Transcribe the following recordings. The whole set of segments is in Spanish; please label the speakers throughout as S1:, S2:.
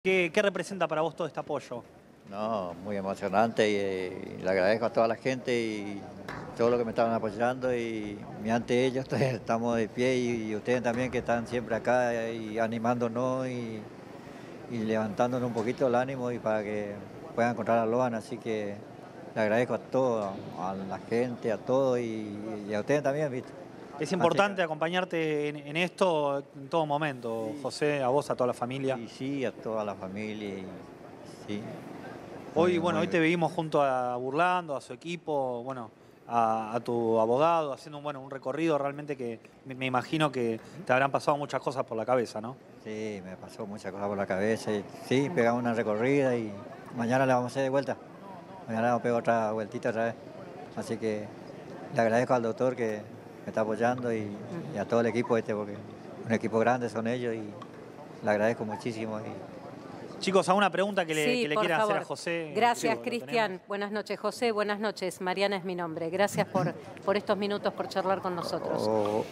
S1: ¿Qué representa para vos todo este apoyo?
S2: No, muy emocionante y le agradezco a toda la gente y todo lo que me estaban apoyando y ante ellos estamos de pie y ustedes también que están siempre acá y animándonos y levantándonos un poquito el ánimo y para que puedan encontrar a Loan, así que le agradezco a todos, a la gente, a todos y a ustedes también, ¿viste?
S1: Es
S2: Así
S1: importante
S2: que,
S1: acompañarte en esto en todo momento,
S2: sí,
S1: José, a vos, a toda la familia.
S2: y sí, a toda la familia, sí,
S1: Hoy,
S2: muy,
S1: bueno, hoy
S2: muy,
S1: te vimos junto a Burlando, a su equipo, bueno, a tu abogado, haciendo un recorrido realmente que me imagino que te habrán pasado muchas cosas por la cabeza, ¿no?
S2: sí, me pasó muchas cosas por la cabeza. Y, sí, pegamos una recorrida y mañana la vamos a hacer de vuelta. Mañana vamos a pegar otra vueltita otra vez. Así que le agradezco al doctor que me está apoyando y a todo el equipo porque un equipo grande son ellos y le agradezco muchísimo.
S1: Chicos, ¿alguna pregunta que
S3: Sí,
S1: le
S3: por
S1: quieran hacer a
S3: favor.
S1: José?
S3: Gracias,
S1: Lo
S3: Cristian.
S1: tenemos.
S3: Buenas noches, José. Buenas noches. Mariana es mi nombre. Gracias por estos minutos, por charlar con nosotros.
S2: Oh,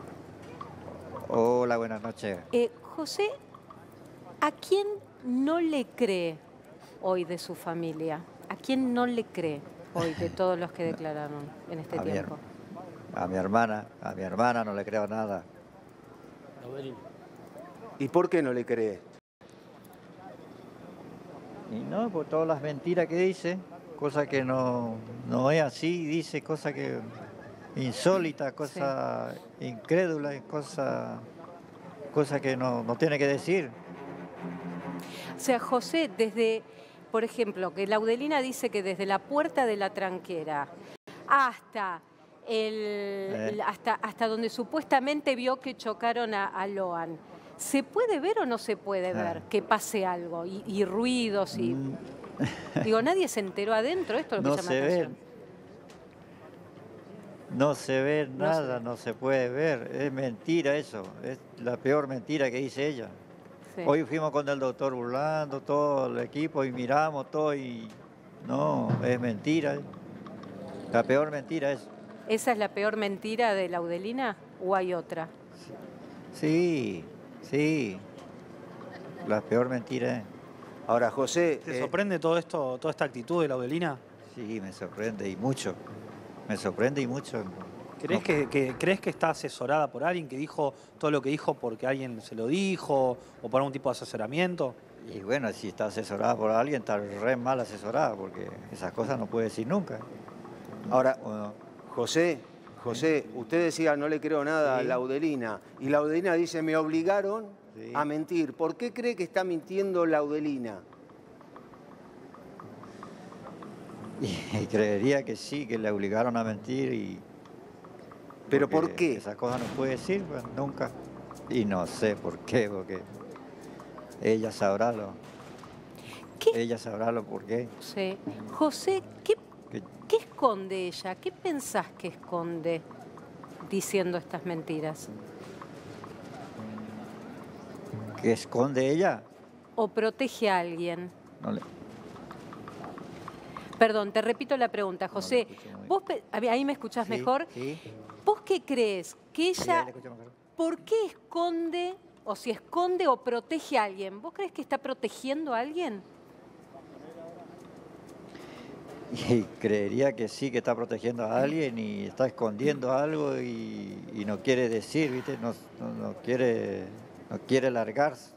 S2: hola, buenas noches.
S3: José, ¿a quién no le cree hoy de su familia? ¿A quién no le cree hoy de todos los que declararon en este
S2: A mi,
S3: tiempo?
S2: a mi hermana no le creo nada.
S4: ¿Y por qué no le cree?
S2: Y no, por todas las mentiras que dice, cosas que no es así, dice cosas que insólitas, cosas incrédulas, cosas que no tiene que decir.
S3: O sea, José, por ejemplo, que Laudelina dice que desde la puerta de la tranquera hasta hasta donde supuestamente vio que chocaron a Loan, ¿se puede ver o no se puede ver que pase algo? Y ruidos y... Digo, nadie se enteró adentro, esto es lo que llama la atención.
S2: No se ve nada, no se puede ver. Es mentira eso, es la peor mentira que dice ella.
S3: Sí.
S2: Hoy fuimos con el doctor Burlando, todo el equipo, y miramos todo y no, es mentira. La peor mentira es.
S3: ¿Esa es la peor mentira de Laudelina o hay otra?
S2: Sí, sí, la peor mentira es.
S4: Ahora, José...
S1: ¿Te sorprende todo esto, toda esta actitud de Laudelina?
S2: Sí, me sorprende y mucho. Me sorprende y mucho.
S1: ¿Crees que está asesorada por alguien que dijo todo lo que dijo porque alguien se lo dijo o por algún tipo de asesoramiento?
S2: Y bueno, si está asesorada por alguien, está re mal asesorada, porque esas cosas no puede decir nunca.
S4: Ahora, José, usted decía no le creo nada a Laudelina, y Laudelina dice me obligaron a mentir. ¿Por qué cree que está mintiendo Laudelina?
S2: Y creería que sí, que le obligaron a mentir
S4: ¿Pero por qué?
S2: Esas cosas no puede decir, pues, nunca. Y no sé por qué, porque ella sabrá ella sabrá lo por qué.
S3: Sí. José, ¿qué esconde ella? ¿Qué pensás que esconde diciendo estas mentiras?
S2: ¿Qué esconde ella?
S3: ¿O protege a alguien?
S2: No le...
S3: Perdón, te repito la pregunta, José. ¿Vos ahí me escuchás mejor?
S2: Sí.
S3: ¿Vos qué crees? Que ella,
S2: Sí, mejor.
S3: ¿por qué esconde, o si esconde o protege a alguien? ¿Vos crees que está protegiendo a alguien?
S2: Y creería que sí, que está protegiendo a alguien y está escondiendo algo y no quiere decir, ¿viste? No quiere largarse.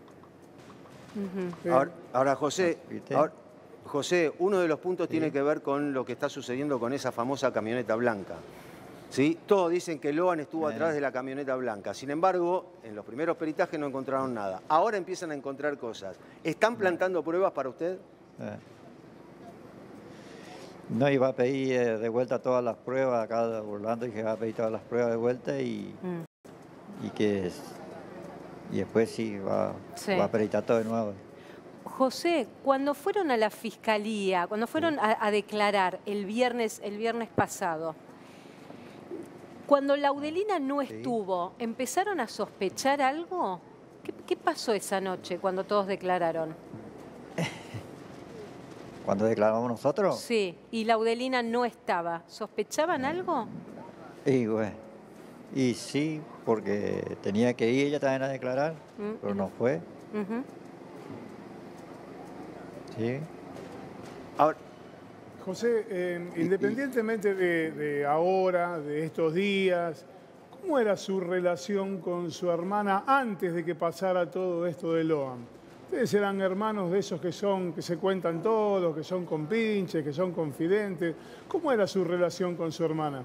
S4: Ahora, José,
S2: ¿viste?
S4: José, uno de los puntos tiene que ver con lo que está sucediendo con esa famosa camioneta blanca. ¿Sí? Todos dicen que Loan estuvo atrás de la camioneta blanca. Sin embargo, en los primeros peritajes no encontraron nada. Ahora empiezan a encontrar cosas. ¿Están plantando pruebas para usted?
S2: No, iba a pedir de vuelta todas las pruebas acá de Burlando, y que va a pedir todas las pruebas de vuelta y después sí va a peritar todo de nuevo.
S3: José, cuando fueron a la fiscalía, cuando fueron a declarar el viernes pasado, cuando Laudelina no estuvo, ¿empezaron a sospechar algo? ¿Qué pasó esa noche cuando todos declararon?
S2: ¿Cuándo declaramos nosotros?
S3: Sí, y Laudelina no estaba. ¿Sospechaban algo?
S2: Y bueno, y sí, porque tenía que ir ella también a declarar, pero no fue. Sí.
S4: Ahora,
S5: José, independientemente de ahora, de estos días, ¿cómo era su relación con su hermana antes de que pasara todo esto de Loan? Ustedes eran hermanos de esos que se cuentan todos, que son compinches, que son confidentes. ¿Cómo era su relación con su hermana?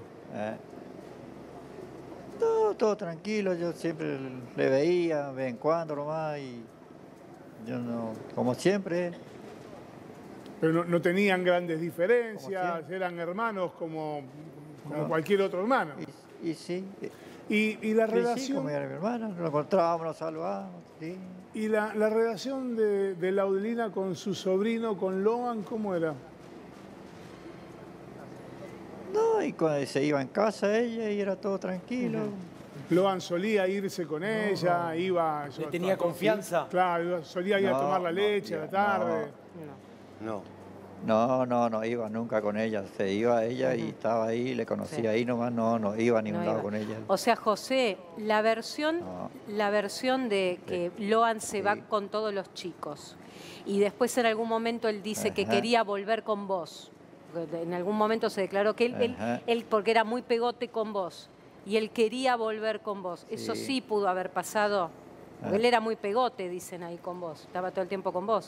S2: Todo tranquilo, yo siempre le veía, de vez en cuando nomás, y yo no, como siempre.
S5: Pero no tenían grandes diferencias, eran hermanos como cualquier otro hermano.
S2: Y sí.
S5: Y la relación...
S2: Sí, como era mi hermana, nos encontrábamos, nos saludábamos, sí.
S5: ¿Y la relación de Laudelina con su sobrino, con Loan, cómo era?
S2: No, y cuando se iba en casa ella y era todo tranquilo.
S5: Loan solía irse con ella, iba...
S6: ¿Le tenía confianza?
S5: Claro, solía ir a tomar la leche a la tarde.
S2: No iba nunca con ella. Se iba ella y estaba ahí, le conocía ahí nomás, no iba a ningún lado con ella.
S3: O sea, José, la versión de que Loan se va con todos los chicos y después en algún momento él dice que quería volver con vos. En algún momento se declaró que él porque era muy pegote con vos y él quería volver con vos. Eso sí pudo haber pasado. Porque él era muy pegote, dicen ahí con vos. Estaba todo el tiempo con vos.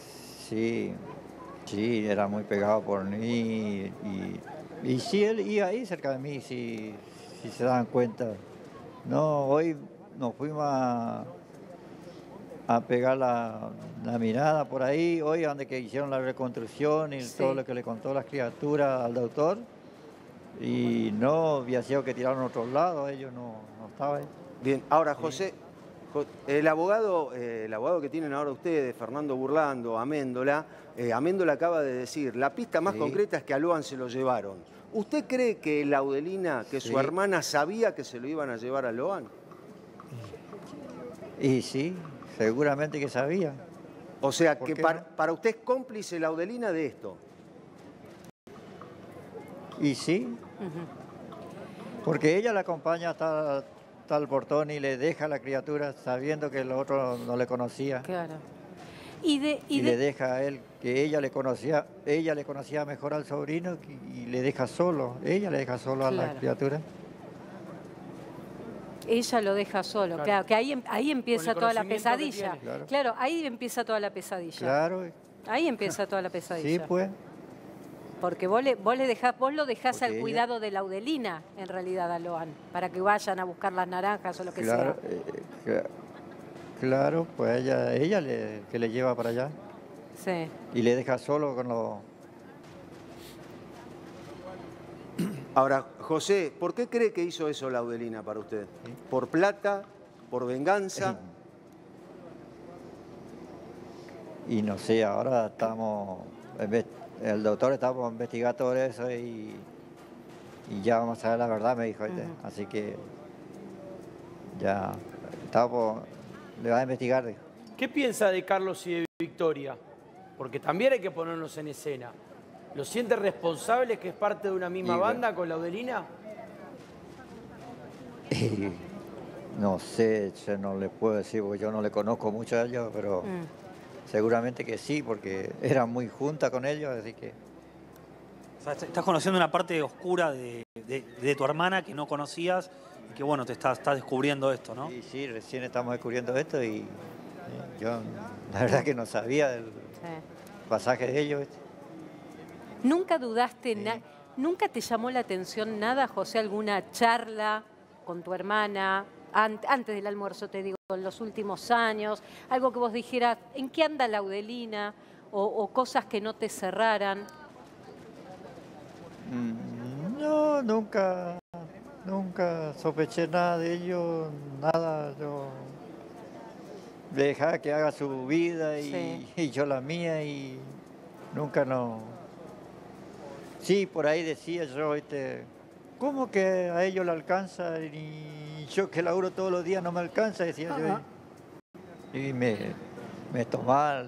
S2: Sí, era muy pegado por mí y sí, él iba ahí cerca de mí, si se dan cuenta. No, hoy nos fuimos a pegar la mirada por ahí, hoy donde que hicieron la reconstrucción y todo lo que le contó las criaturas al doctor, y no había sido que tiraron a otros lados, ellos no estaban ahí.
S4: Bien, ahora José, el abogado que tienen ahora ustedes, Fernando Burlando, Améndola acaba de decir, la pista más concreta es que a Loan se lo llevaron. ¿Usted cree que Laudelina, que su hermana sabía que se lo iban a llevar a Loan?
S2: Y sí, seguramente que sabía.
S4: O sea, que para usted es cómplice Laudelina de esto.
S2: Y sí, porque ella la acompaña hasta el portón y le deja a la criatura sabiendo que el otro no le conocía.
S3: Claro.
S2: Le deja a él, que ella le conocía mejor al sobrino y le deja solo, ella le deja solo a la criatura.
S3: Ella lo deja solo, claro, que ahí empieza toda la pesadilla. Claro, ahí empieza toda la pesadilla.
S2: Claro.
S3: Ahí empieza toda la pesadilla.
S2: Sí, pues.
S3: Porque vos lo dejás al cuidado de Laudelina, en realidad, a Loan, para que vayan a buscar las naranjas o lo que sea.
S2: Claro, pues ella que le lleva para allá.
S3: Sí.
S2: Y le deja solo con los...
S4: Ahora, José, ¿por qué cree que hizo eso Laudelina para usted? ¿Por plata? ¿Por venganza?
S2: Y no sé, ahora el doctor está por investigar todo eso y ya vamos a saber la verdad, me dijo. Así que ya le va a investigar. Dijo.
S6: ¿Qué piensa de Carlos y de Victoria? Porque también hay que ponernos en escena. ¿Lo siente responsable que es parte de una misma banda con Laudelina?
S2: No sé, yo no le puedo decir porque yo no le conozco mucho a ellos, pero seguramente que sí, porque era muy junta con ellos, así que...
S1: O sea, estás conociendo una parte oscura de tu hermana que no conocías y que, bueno, te estás descubriendo esto, ¿no?
S2: Sí, recién estamos descubriendo esto y yo la verdad que no sabía del pasaje de ellos.
S3: ¿Nunca dudaste, nunca te llamó la atención nada, José, alguna charla con tu hermana, antes del almuerzo, te digo, en los últimos años, algo que vos dijeras, ¿en qué anda Laudelina? O cosas que no te cerraran.
S2: No, nunca sospeché nada de ellos, nada, yo dejaba que haga su vida y yo la mía y nunca Sí, por ahí decía yo, ¿cómo que a ellos le alcanza y yo que laburo todos los días no me alcanza? Decía yo. Y me tomaba,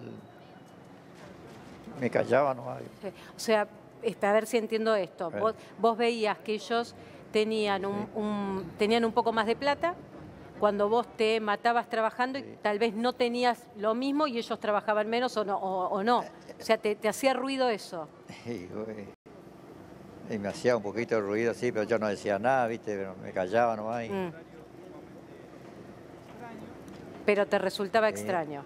S2: me callaba nomás.
S3: Sí. O sea, a ver si entiendo esto. Vos veías que ellos tenían un poco más de plata, cuando vos te matabas trabajando y tal vez no tenías lo mismo y ellos trabajaban menos o no. O sea, te hacía ruido eso.
S2: Y me hacía un poquito de ruido, sí, pero yo no decía nada, ¿viste? Pero me callaba nomás.
S3: Pero te resultaba extraño.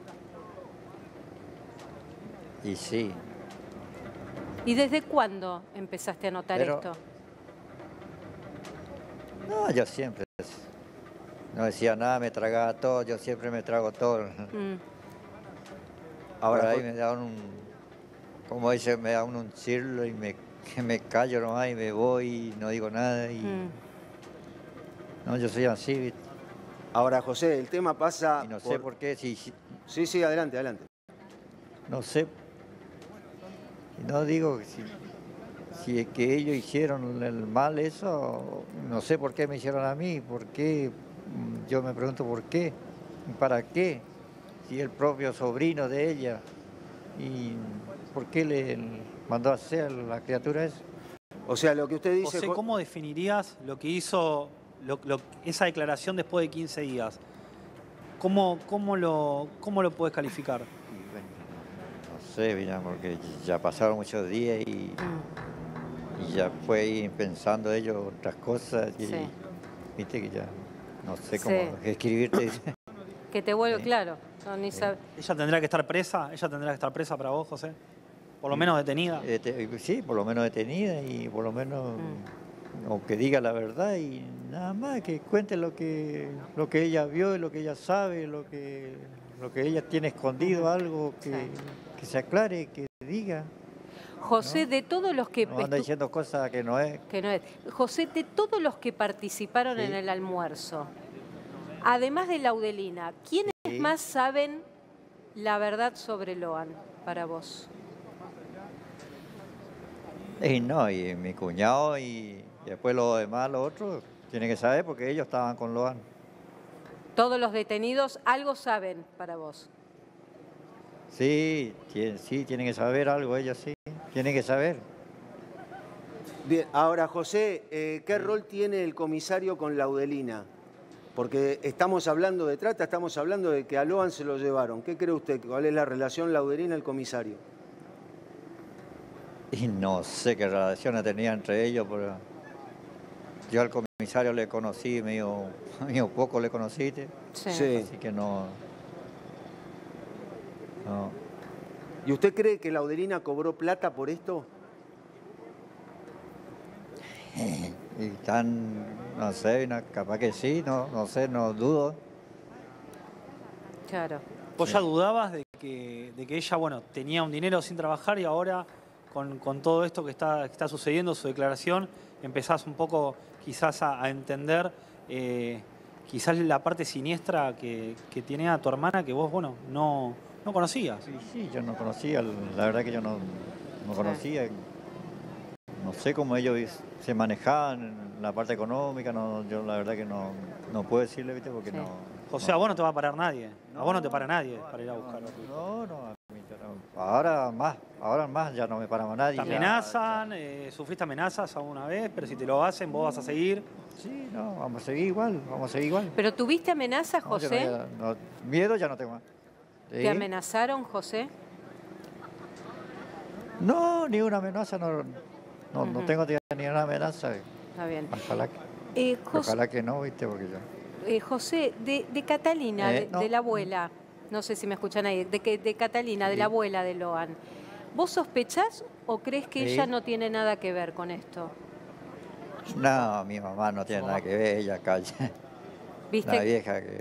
S2: Y sí.
S3: ¿Y desde cuándo empezaste a notar esto?
S2: No, yo siempre no decía nada, me tragaba todo, yo siempre me trago todo. Ahora ahí me daban como dice, me da un cirlo y me callo nomás y me voy y no digo nada. No, yo soy así, ¿viste?
S4: Ahora, José, el tema pasa...
S2: Y no sé por qué,
S4: Sí, adelante.
S2: No sé, no digo si es que ellos hicieron el mal eso, no sé por qué me hicieron a mí, por qué, yo me pregunto por qué, para qué, si el propio sobrino de ella, y por qué le mandó a hacer la criatura eso.
S4: O sea, lo que usted dice...
S1: José, ¿cómo definirías lo que hizo esa declaración después de 15 días? ¿Cómo lo puedes calificar?
S2: No sé, mira, porque ya pasaron muchos días y ya fue ir pensando ellos otras cosas y viste que ya no sé cómo escribirte.
S3: Que te vuelve claro. No, ni sabe.
S1: ¿Ella tendrá que estar presa? ¿Ella tendrá que estar presa para vos, José? ¿Por lo menos detenida?
S2: Sí, por lo menos detenida y por lo menos o que diga la verdad y nada más, que cuente lo que ella vio y lo que ella sabe, lo que ella tiene escondido, algo que se aclare, que diga.
S3: José,
S2: ¿no?
S3: de todos los que...
S2: No anda diciendo cosas que no es.
S3: Que no es. José, de todos los que participaron en el almuerzo, además de Laudelina, ¿quiénes más saben la verdad sobre Loan para vos?
S2: Y no, y mi cuñado y después los demás, los otros, tienen que saber porque ellos estaban con Loan.
S3: Todos los detenidos algo saben para vos.
S2: Sí, tienen que saber algo, ellos sí, tienen que saber.
S4: Bien, ahora José, ¿qué rol tiene el comisario con Laudelina? Porque estamos hablando de trata, estamos hablando de que a Loan se lo llevaron. ¿Qué cree usted? ¿Cuál es la relación Laudelina-el comisario?
S2: Y no sé qué relaciones tenía entre ellos, pero yo al comisario le conocí, medio poco le conociste.
S3: Sí.
S2: Así que no.
S4: ¿Y usted cree que Laudelina cobró plata por esto?
S2: Y no sé, capaz que sí, no sé, no dudo.
S3: Claro.
S1: ¿Vos ya dudabas de que ella, bueno, tenía un dinero sin trabajar y ahora con todo esto que está sucediendo, su declaración, empezás un poco quizás a entender quizás la parte siniestra que tiene a tu hermana que vos, bueno, no conocías?
S2: Sí, yo no conocía, la verdad que yo no conocía. No sé cómo ellos se manejaban en la parte económica, yo la verdad que no puedo decirle, ¿viste? Porque no.
S1: José, a vos no te va a parar nadie. A vos no te para nadie para ir a buscarlo.
S2: No. Ahora más ya no me para más nadie.
S1: ¿Te amenazan? ¿Sufriste amenazas alguna vez? Pero si te lo hacen, vos vas a seguir.
S2: Sí, no, vamos a seguir igual.
S3: ¿Pero tuviste amenazas, José?
S2: Miedo ya no tengo más. ¿Sí?
S3: ¿Te amenazaron, José?
S2: No, ni una amenaza, no tengo ni una amenaza.
S3: Está bien.
S2: Ojalá que no, ¿viste? Porque yo...
S3: José, de Catalina, de la abuela, no sé si me escuchan ahí, de Catalina, de la abuela de Loan, ¿vos sospechás o crees que ella no tiene nada que ver con esto?
S2: No, mi mamá no tiene nada que ver, ella calla.
S3: ¿Viste?
S2: Una vieja que...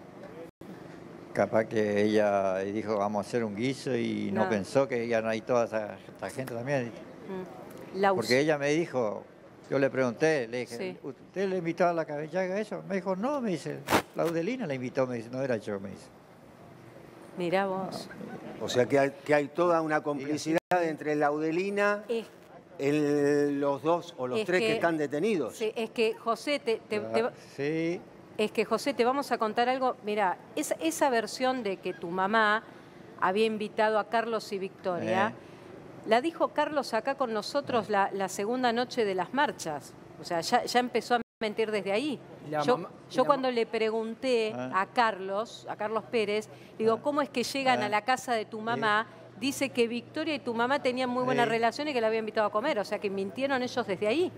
S2: Capaz que ella dijo, vamos a hacer un guiso y no pensó que ya no hay toda esta gente también. Porque ella me dijo, yo le pregunté, le dije, ¿usted le invitó a la Cabellaga a eso? Me dijo, no, me dice, Laudelina la invitó, me dice, no era yo, me dice.
S3: Mirá vos.
S4: O sea que hay toda una complicidad entre Laudelina, los dos o los tres que están detenidos.
S3: Sí, es que José, es que José, te vamos a contar algo. Mira, esa versión de que tu mamá había invitado a Carlos y Victoria, la dijo Carlos acá con nosotros la segunda noche de las marchas. O sea, ya empezó a mentir desde ahí.
S6: La
S3: Yo,
S6: mamá-
S3: yo
S6: la
S3: cuando le pregunté a Carlos Pérez, digo, ¿cómo es que llegan a la casa de tu mamá? Dice que Victoria y tu mamá tenían muy buena relación y que la había invitado a comer, o sea que mintieron ellos desde ahí.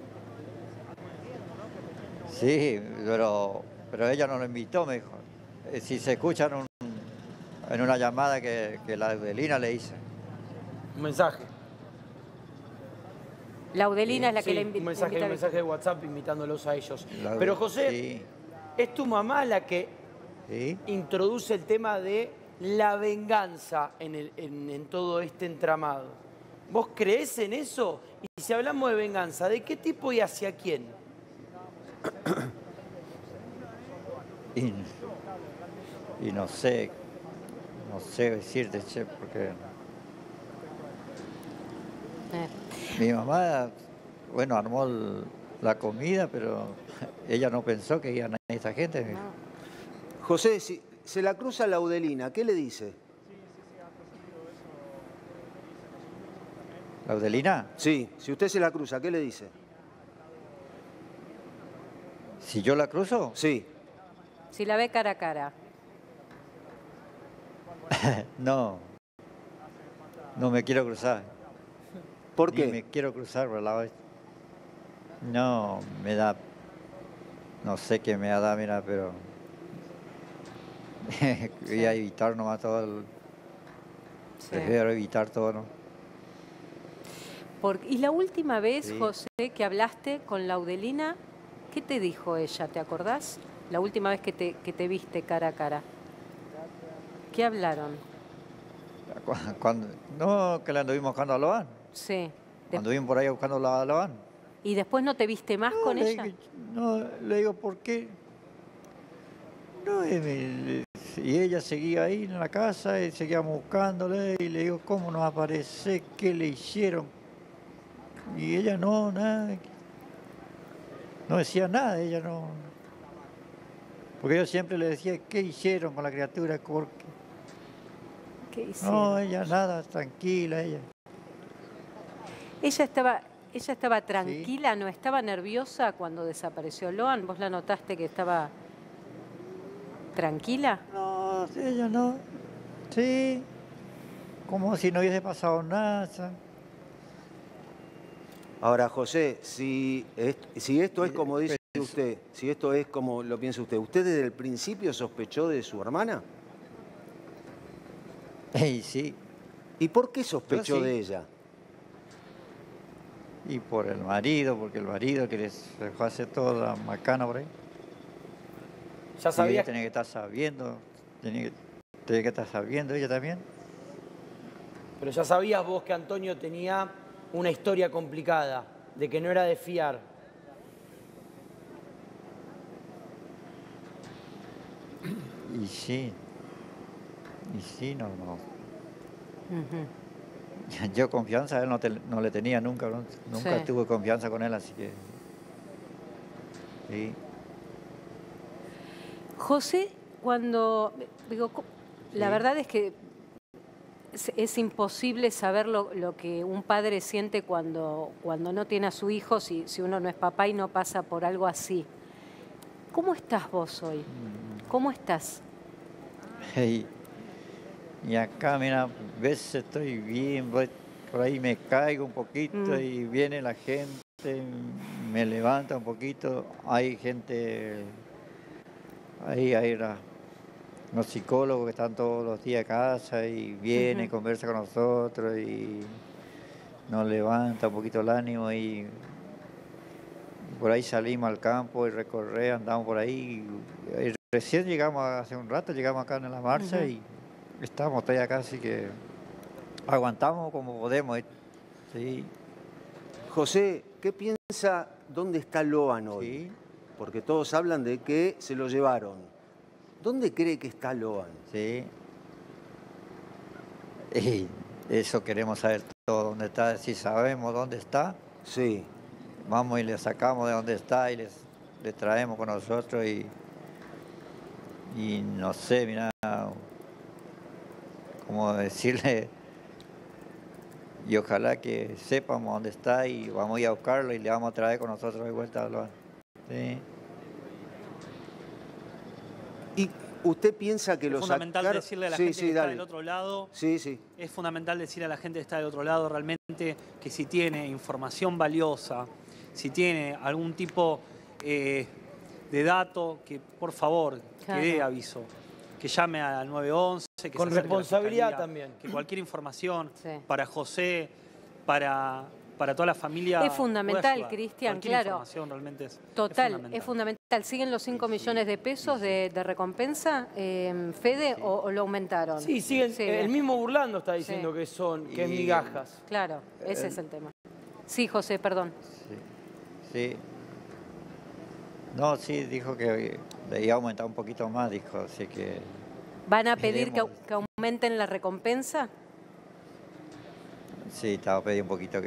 S2: Sí, pero ella no lo invitó, me dijo. Si se escucha en una llamada que la Adelina le hizo.
S6: Un mensaje.
S3: Laudelina es la que
S6: Sí,
S3: la
S6: un
S3: invita a
S6: mensaje
S3: Victoria.
S6: de WhatsApp invitándolos a ellos.
S2: La-
S6: Pero José,
S2: sí.
S6: es tu mamá la que
S2: ¿Sí?
S6: introduce el tema de la venganza en todo este entramado. ¿Vos creés en eso? Y si hablamos de venganza, ¿de qué tipo y hacia quién?
S2: Y no sé decirte, che, porque mi mamá, bueno, armó la comida, pero ella no pensó que iban a esa gente.
S4: José, si se la cruza Laudelina, ¿qué le dice?
S2: ¿La Adelina?
S4: Sí, si usted se la cruza, ¿qué le dice?
S2: ¿Si yo la cruzo?
S4: Sí.
S3: Si la ve cara a cara.
S2: No me quiero cruzar.
S4: ¿Por
S2: Ni
S4: qué?
S2: me quiero cruzar por la vez. No, me da, no sé qué me da, mira, pero voy a evitar nomás todo
S3: Sí.
S2: prefiero evitar todo, ¿no?
S3: Y la última vez,
S2: Sí.
S3: José, que hablaste con Laudelina, ¿qué te dijo ella? ¿Te acordás? La última vez que te viste cara a cara. ¿Qué hablaron?
S2: No, que le anduvimos buscando a Loan.
S3: Sí.
S2: Anduvimos por ahí buscando a Loan.
S3: ¿Y después no te viste más con
S2: le
S3: ella?
S2: Le digo, ¿por qué? No, y ella seguía ahí en la casa y seguíamos buscándole y le digo, ¿cómo no aparece? ¿Qué le hicieron? Y ella no, nada. No decía nada, ella no. Porque yo siempre le decía, ¿qué hicieron con la criatura? Porque
S3: ¿Qué hicieron?
S2: no, ella nada, tranquila, ella.
S3: Ella estaba tranquila, no estaba nerviosa cuando desapareció Loan. ¿Vos la notaste que estaba tranquila?
S2: No, ella no. Sí, como si no hubiese pasado nada.
S4: Ahora, José, si esto es como dice usted, si esto es como lo piensa usted, ¿usted desde el principio sospechó de su hermana?
S2: Y sí,
S4: ¿Y por qué sospechó
S2: Yo sí.
S4: de ella?
S2: y por el marido, porque el marido que les dejó hacer toda la macana por ahí.
S6: Ya
S2: Y ella
S6: sabías,
S2: tenía que estar sabiendo, tenía que estar sabiendo ella también.
S6: pero ya sabías vos que Antonio tenía una historia complicada, de que no era de fiar.
S2: Y sí, no.
S3: Ujú.
S2: Yo confianza a él no le tenía nunca, nunca
S3: Sí.
S2: tuve confianza con él, así que... Sí.
S3: José, cuando... Digo, la
S2: Sí.
S3: verdad es que es imposible saber lo que un padre siente cuando no tiene a su hijo, si uno no es papá y no pasa por algo así. ¿Cómo estás vos hoy? ¿Cómo estás?
S2: Y acá, mira, a veces estoy bien, por ahí me caigo un poquito y viene la gente, me levanta un poquito. Hay gente, ahí hay los psicólogos que están todos los días a casa y vienen, conversan con nosotros y nos levanta un poquito el ánimo y por ahí salimos al campo y recorrer, andamos por ahí. Y recién llegamos, hace un rato llegamos acá en la marcha y estamos todavía acá, así que aguantamos como podemos. Sí,
S4: José, ¿qué piensa dónde está Loan hoy?
S2: sí,
S4: Porque todos hablan de que se lo llevaron. ¿Dónde cree que está Loan?
S2: sí. Y eso queremos saber todo, dónde está. Si sabemos dónde está,
S4: Sí.
S2: vamos y le sacamos de dónde está y le traemos con nosotros y no sé, mira, cómo decirle, y ojalá que sepamos dónde está y vamos a ir a buscarlo y le vamos a traer con nosotros de vuelta a Loan. Sí.
S4: ¿Y usted piensa que
S1: Es
S4: los
S1: fundamental
S4: sacaron?
S1: decirle a la
S4: Sí,
S1: gente
S4: sí,
S1: que está
S4: dale.
S1: del otro lado.
S4: Sí, sí.
S1: Es fundamental decirle a la gente que está del otro lado realmente que si tiene información valiosa, si tiene algún tipo de dato, que por favor,
S3: Claro.
S1: que dé aviso, que llame al 911, que
S6: Con
S1: se acerque a la
S6: responsabilidad
S1: fiscalía,
S6: también.
S1: que cualquier información
S3: Sí.
S1: para José, para toda la familia.
S3: Es fundamental,
S1: puede ayudar.
S3: Cristian,
S1: Cualquier
S3: claro.
S1: información realmente es
S3: Total,
S1: fundamental.
S3: es fundamental. ¿Siguen los 5 millones de pesos de recompensa, Fede, o lo aumentaron?
S6: Sí, siguen.
S3: Sigue.
S6: El mismo Burlando está diciendo
S3: Sí.
S6: que es
S2: Y-
S6: migajas.
S3: Claro, ese es el tema. Sí, José, perdón.
S2: Sí. No, sí, dijo que le iba a aumentar un poquito más, dijo, así que
S3: ¿Van a pedir
S2: Veremos.
S3: que aumenten la recompensa?
S2: sí, estaba pidiendo un poquito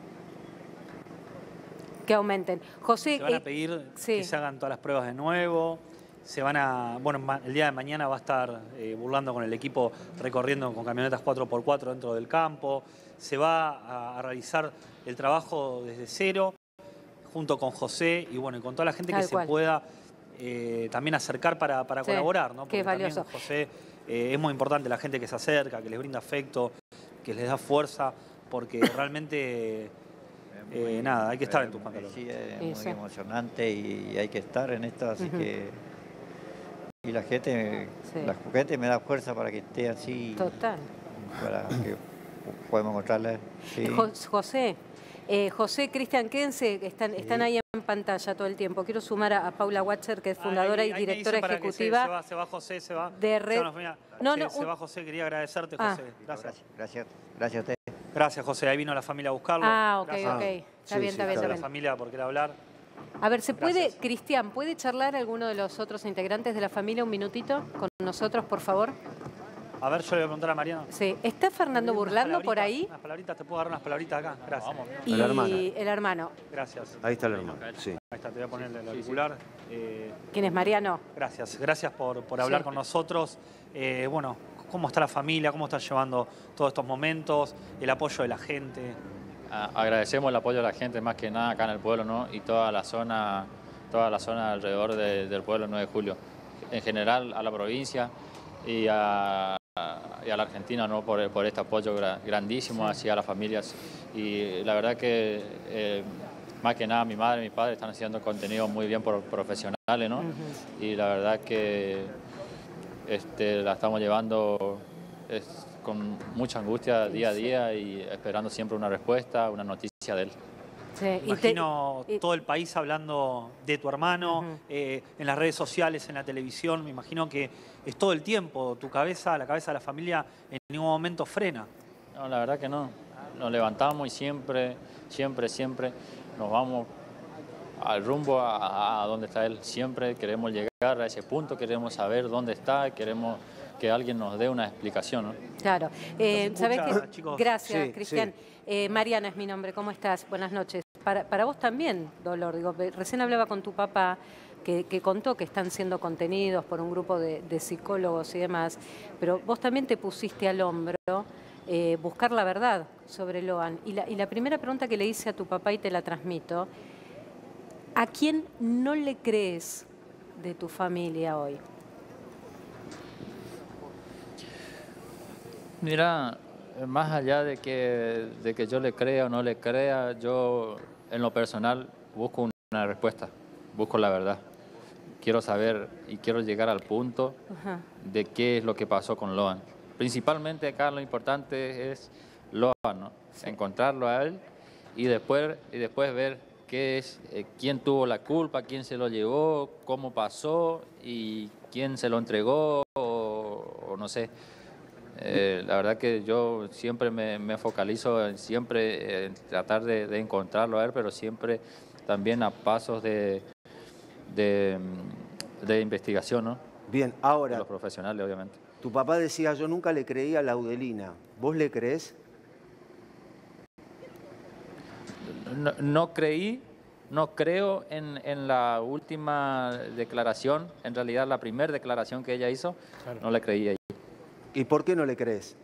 S3: Que aumenten. José,
S1: Se van a pedir
S3: sí.
S1: que se hagan todas las pruebas de nuevo. Se van a. Bueno, el día de mañana va a estar Burlando con el equipo recorriendo con camionetas 4x4 dentro del campo. Se va a realizar el trabajo desde cero, junto con José y bueno, y con toda la gente
S3: Tal
S1: que
S3: cual.
S1: se pueda también acercar para
S3: Sí,
S1: colaborar, ¿no?
S3: que es
S1: también,
S3: valioso.
S1: José, es muy importante la gente que se acerca, que les brinda afecto, que les da fuerza, porque realmente. Nada, hay que estar en tus pantalones.
S2: Sí, es
S3: Sí,
S2: muy
S3: sí.
S2: emocionante y hay que estar en esto, así
S3: Ujú.
S2: que... Y la gente me da fuerza para que esté así,
S3: Total.
S2: para que podamos mostrarle. Sí.
S3: José, Cristian, quédense, están ahí en pantalla todo el tiempo. Quiero sumar a Paula Watcher, que es fundadora
S1: Ahí
S3: y
S1: me
S3: directora
S1: dicen para que
S3: ejecutiva.
S1: se va José, se va.
S3: de Red-
S1: Se va,
S3: No,
S1: se,
S3: no,
S1: se va José, quería agradecerte,
S3: Ah.
S1: José. Gracias.
S2: Gracias a usted.
S1: Gracias, José. Ahí vino la familia a buscarlo.
S3: Ah, ok,
S1: Gracias.
S3: ok.
S4: Sí,
S3: Está bien,
S4: sí,
S3: está bien,
S4: está
S3: está
S1: La
S3: bien.
S1: familia por querer hablar.
S3: A ver, ¿se puede,
S1: Gracias.
S3: Cristian, puede charlar alguno de los otros integrantes de la familia un minutito con nosotros, por favor?
S1: A ver, yo le voy a preguntar a Mariano.
S3: Sí. ¿Está Fernando
S1: Unas
S3: Burlando por
S1: palabritas,
S3: ahí?
S1: Unas palabritas, te puedo dar unas palabritas acá. Gracias.
S3: Y
S4: El hermano.
S3: el hermano.
S1: Gracias.
S4: Ahí está el hermano. Sí.
S1: Ahí está, te voy a poner el auricular.
S3: ¿Quién es Mariano?
S1: Gracias por hablar
S3: Sí.
S1: con nosotros. Bueno, ¿cómo está la familia? ¿Cómo están llevando todos estos momentos? El apoyo de la gente.
S7: Agradecemos el apoyo de la gente, más que nada acá en el pueblo, ¿no? Y toda la zona alrededor del pueblo 9 de julio. En general a la provincia y a la Argentina, ¿no? Por este apoyo grandísimo hacia las familias. Y la verdad que más que nada mi madre y mi padre están haciendo contenido muy bien profesionales, ¿no? Y la verdad que la estamos llevando con mucha angustia día a día y esperando siempre una respuesta, una noticia de él.
S3: Sí,
S1: Imagino
S3: y-
S1: todo el país hablando de tu hermano,
S3: Ujú.
S1: en las redes sociales, en la televisión. Me imagino que es todo el tiempo. Tu cabeza, la cabeza de la familia, en ningún momento frena.
S7: No, la verdad que no. Nos levantamos y siempre nos vamos al rumbo a donde está él. Siempre queremos llegar a ese punto, queremos saber dónde está, queremos que alguien nos dé una explicación, ¿no?
S3: Claro. ¿Sabés
S1: escucha,
S3: qué?
S1: chicos.
S3: Gracias,
S4: Sí,
S3: Cristian. Mariana es mi nombre. ¿Cómo estás? Buenas noches. Para vos también, dolor. Digo, recién hablaba con tu papá que contó que están siendo contenidos por un grupo de psicólogos y demás, pero vos también te pusiste al hombro buscar la verdad sobre Loan. Y la primera pregunta que le hice a tu papá, y te la transmito, ¿a quién no le crees de tu familia hoy?
S7: Mira, más allá de que yo le crea o no le crea, yo en lo personal busco una respuesta, busco la verdad. Quiero saber y quiero llegar al punto
S3: Ajá.
S7: de qué es lo que pasó con Loan. Principalmente acá lo importante es Loan, ¿no? Encontrarlo a él y después ver qué es, quién tuvo la culpa, quién se lo llevó, cómo pasó y quién se lo entregó o no sé. La verdad que yo siempre me focalizo en tratar de encontrarlo a él, pero siempre también a pasos de investigación, ¿no?
S4: Bien,
S7: De
S4: ahora,
S7: los profesionales, obviamente.
S4: tu papá decía, yo nunca le creí a Laudelina. ¿Vos le creés?
S7: No creo en la última declaración, en realidad la primera declaración que ella hizo, no le creí ahí.
S4: ¿Y por qué no le crees?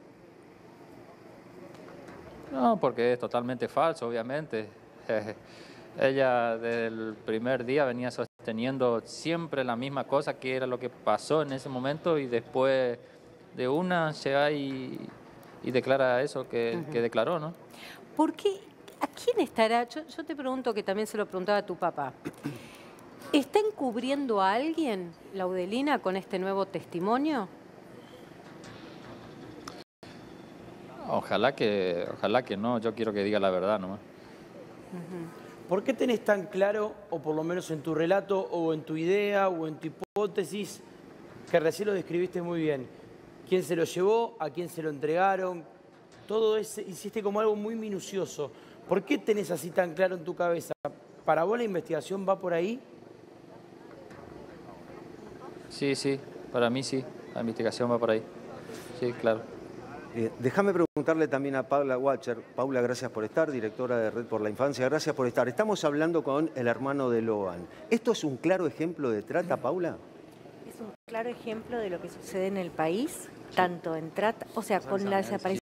S7: No, porque es totalmente falso, obviamente. Ella desde el primer día venía teniendo siempre la misma cosa que era lo que pasó en ese momento y después de una llega y declara eso que declaró, ¿no?
S3: ¿Por qué? ¿A quién estará? Yo te pregunto, que también se lo preguntaba a tu papá. ¿Está encubriendo a alguien, Laudelina, con este nuevo testimonio?
S7: Ojalá que no, yo quiero que diga la verdad nomás.
S6: ¿Por qué tenés tan claro, o por lo menos en tu relato, o en tu idea, o en tu hipótesis, que recién lo describiste muy bien? ¿Quién se lo llevó? ¿A quién se lo entregaron? Todo eso hiciste como algo muy minucioso. ¿Por qué tenés así tan claro en tu cabeza? ¿Para vos la investigación va por ahí?
S7: Sí, para mí sí, la investigación va por ahí. Sí, claro.
S4: Déjame preguntarle también a Paula Wacher. Paula, gracias por estar, directora de Red por la Infancia. Gracias por estar. Estamos hablando con el hermano de Loan. ¿Esto es un claro ejemplo de trata, Paula?
S8: Es un claro ejemplo de lo que sucede en el país, tanto en trata, o sea, con la desaparición